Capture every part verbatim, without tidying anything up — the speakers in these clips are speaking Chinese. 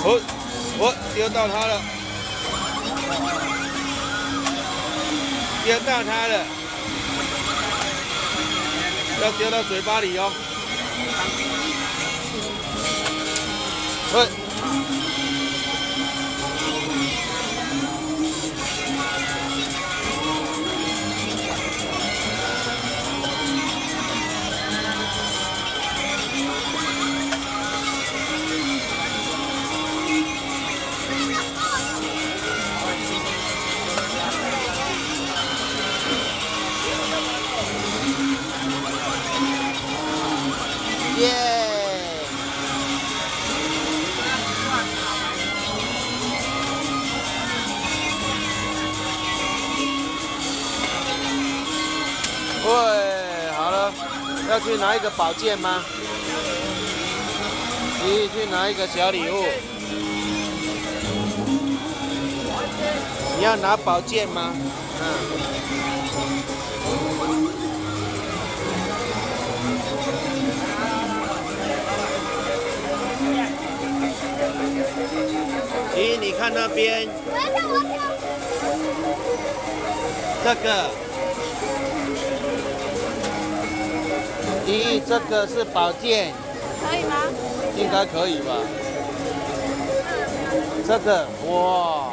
我我丢到它了，丢到它了，要丢到嘴巴里哦。喂。 耶！喂，好了，要去拿一个宝剑吗？你去拿一个小礼物。你要拿宝剑吗？嗯。 咦，你看那边，这个，咦，这个是宝剑， 可以吗？ 应该可以吧？这个，哇！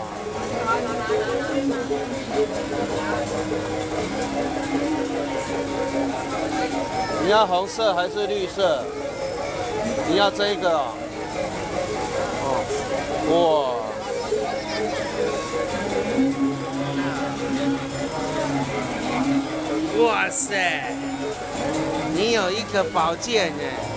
你要红色还是绿色？你要这个哦。 哇！哇塞！你有一个宝剑哎！